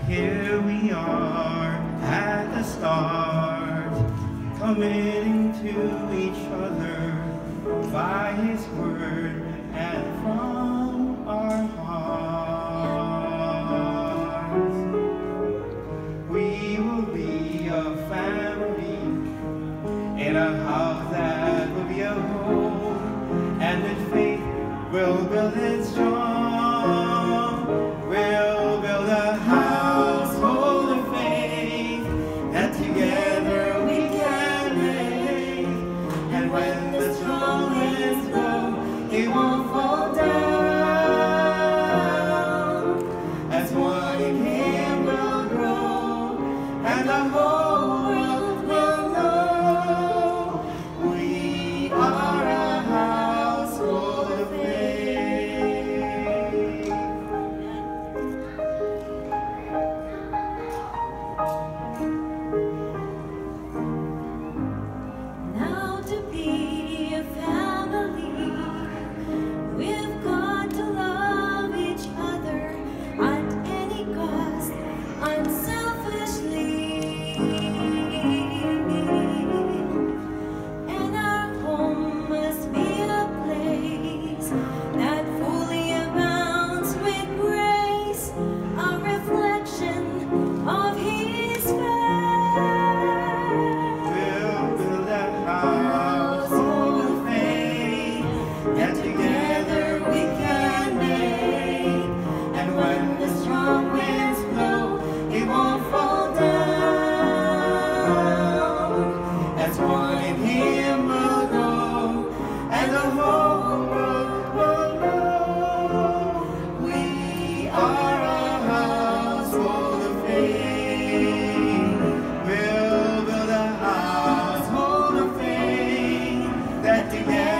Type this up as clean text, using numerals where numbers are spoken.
Here we are at the start, committing to each other by His word and from our hearts. We will be a family in a house that will be a home, and in faith we'll build it strong. We'll build a household of faith that together we can make. And when the strong winds blow, it won't fall down. As one in Him will grow, and the whole world will know we are a household of faith. Now to be a family, we've got to love each other at any cost, unselfishly. And our home must be a place that fully abounds with grace, a reflection of His face. We'll build a household of faith that together we can make. And when the strong winds blow, it won't fall down. As one in Him will go, and the whole world will know we are a household of faith. We'll build a household of faith that together